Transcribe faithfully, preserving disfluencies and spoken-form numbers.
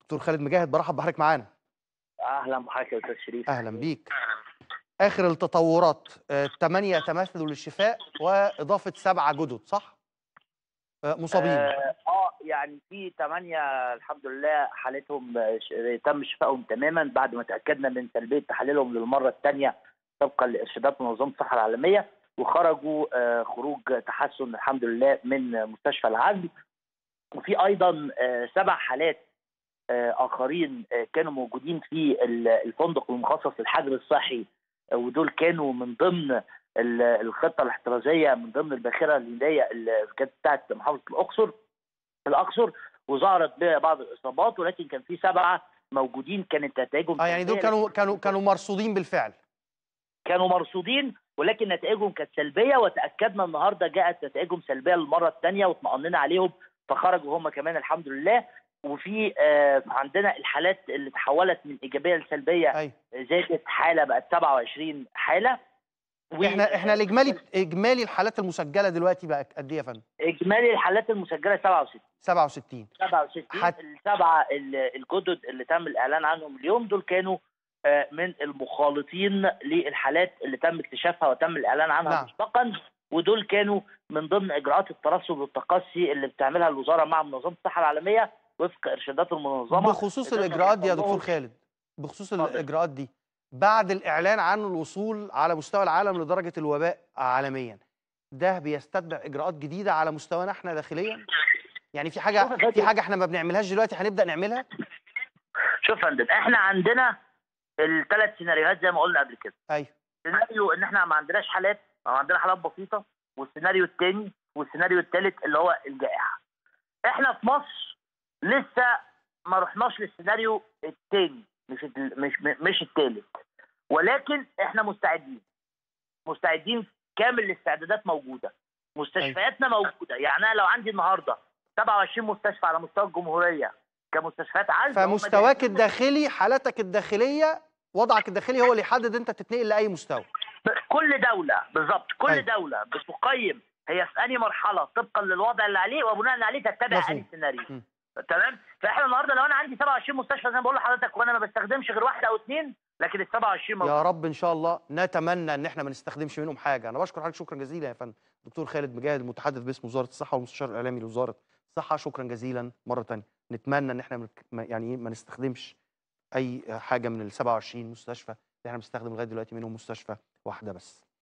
دكتور خالد مجاهد، برحب بحضرتك معانا. اهلا بحضرتك يا استاذ شريف. اهلا بيك. اخر التطورات، ثمانية تماثلوا للشفاء واضافه سبعه جدد، صح؟ آه، مصابين. اه آه، يعني في ثمانيه الحمد لله حالتهم آه، ش- تم شفائهم تماما بعد ما تاكدنا من سلبيه تحاليلهم للمره الثانيه طبقا لارشادات منظمه الصحه العالميه، وخرجوا آه، خروج تحسن الحمد لله من مستشفى العزل. وفي ايضا آه، سبع حالات آه، اخرين آه، كانوا موجودين في ال- الفندق المخصص للحجر الصحي، آه، ودول كانوا من ضمن ال- الخطه الاحترازيه من ضمن الباخره الليليه اللي كانت بتاعت محافظه الاقصر الاقصر وظهرت بها بعض الاصابات، ولكن كان في سبعه موجودين كانت نتائجهم اه يعني دول سلبيه. كانوا لكن كانوا كانوا مرصودين بالفعل. كانوا مرصودين ولكن نتائجهم كانت سلبيه، وتاكدنا النهارده جاءت نتائجهم سلبيه للمره الثانيه واطمأننا عليهم فخرجوا هم كمان الحمد لله. وفي آه عندنا الحالات اللي تحولت من ايجابيه لسلبيه ايوه. زادت حاله بقت سبعة وعشرين حاله. احنا احنا الاجمالي اجمالي الحالات المسجله دلوقتي بقى قد ايه يا فندم؟ واجمالي الحالات المسجله سبعة وستين. سبعة وستين. سبعة وستين. حت... السبعه ال- الجدد اللي تم الاعلان عنهم اليوم دول كانوا آه، من المخالطين للحالات اللي تم اكتشافها وتم الاعلان عنها نعم. مسبقا، ودول كانوا من ضمن اجراءات الترصد والتقصي اللي بتعملها الوزاره مع منظمه الصحه العالميه وفق ارشادات المنظمه. بخصوص الاجراءات دي يا دكتور خالد، بخصوص اتفضل. الاجراءات دي بعد الاعلان عن الوصول على مستوى العالم لدرجه الوباء عالميا، ده بيستتبع اجراءات جديده على مستوانا احنا داخليا؟ يعني في حاجه شوف يا في فندم. حاجه احنا ما بنعملهاش دلوقتي هنبدا نعملها؟ شوف يا فندم، احنا عندنا الثلاث سيناريوهات زي ما قلنا قبل كده. ايوه. سيناريو ان احنا ما عندناش حالات او عندنا حالات بسيطه، والسيناريو الثاني والسيناريو الثالث اللي هو الجائحه. احنا في مصر لسه ما رحناش للسيناريو الثاني، مش ال- مش مش الثالث، ولكن احنا مستعدين مستعدين كامل الاستعدادات موجوده. مستشفياتنا موجوده، يعني انا لو عندي النهارده سبعة وعشرين مستشفى على مستوى الجمهوريه كمستشفيات عزل. هم فمستواك جاهزين. الداخلي، حالتك الداخليه، وضعك الداخلي هو اللي يحدد انت تتنقل لاي مستوى. كل دوله بالظبط كل أيوة. دوله بتقيم هي في انهي مرحله طبقا للوضع اللي عليه، وبناء عليه تتبع مفهوم. انهي سيناريو. م. تمام. فاحنا النهارده لو انا عندي سبعة وعشرين مستشفى زي ما بقول لحضرتك وانا ما بستخدمش غير واحده او اثنين، لكن ال سبعة وعشرين موجود. يا رب ان شاء الله نتمنى ان احنا ما نستخدمش منهم حاجه. انا بشكر حضرتك شكرا جزيلا يا فندم دكتور خالد مجاهد، المتحدث باسم وزاره الصحه والمستشار الاعلامي لوزاره الصحه. شكرا جزيلا مره ثانيه. نتمنى ان احنا ما- يعني ايه ما نستخدمش اي حاجه من ال سبعة وعشرين مستشفى اللي احنا بنستخدم لغايه دلوقتي، منهم مستشفى واحده بس.